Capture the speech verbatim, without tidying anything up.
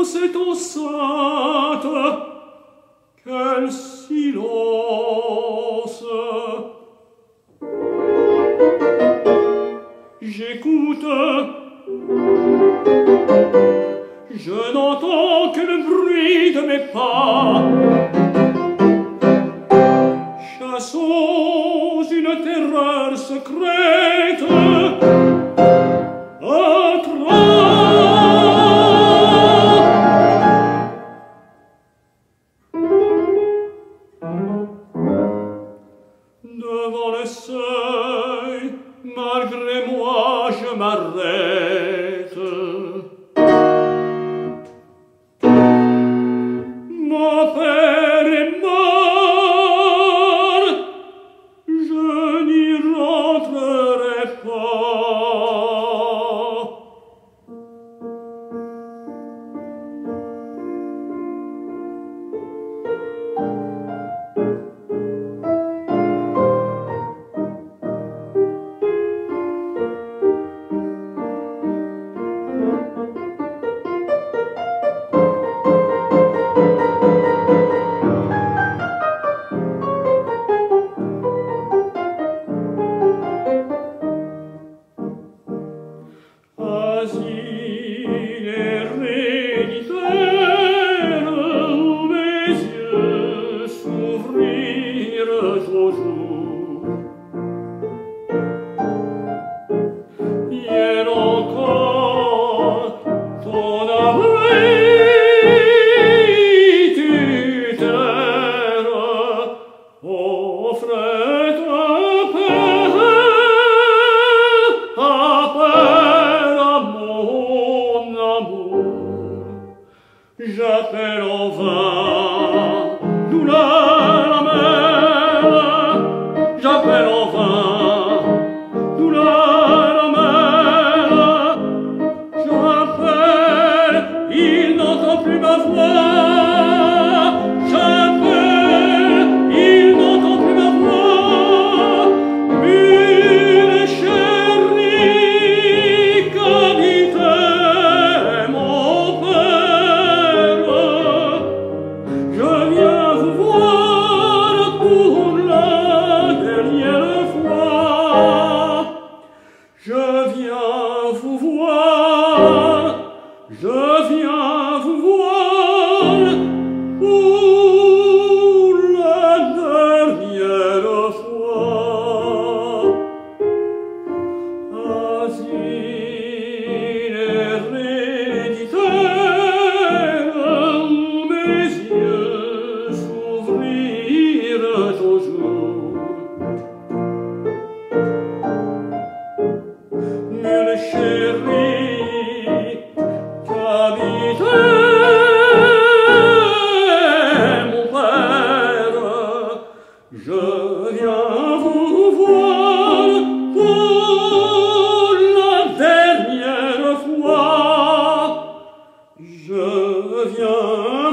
cette enceinte, quel silence! J'écoute, je n'entends que le bruit de mes pas. Chassons une terreur secrète, un devant le seuil, malgré moi, je m'arrête. Mon père est mort, je n'y rentrerai pas. Asile héréditaire où mes yeux s'ouvrirent au jour. Hier encore, ton abri tuteur offrait un père à père à mon amour. J'appelle en vain douleur amère, j'appelle en vain douleur amère, j'appelle, il n'entend plus ma voix, j'appelle, il n'entend plus ma voix, mille chérie, qu'habitait mon père. Je viens vous voir pour la dernière fois. Je viens vous voir, je viens vous voir pour la dernière fois. Asile héréditaire où mes yeux s'ouvrirent au jour. Nulle chérie qu'habitait mon père, je viens vous voir pour la dernière fois. Je viens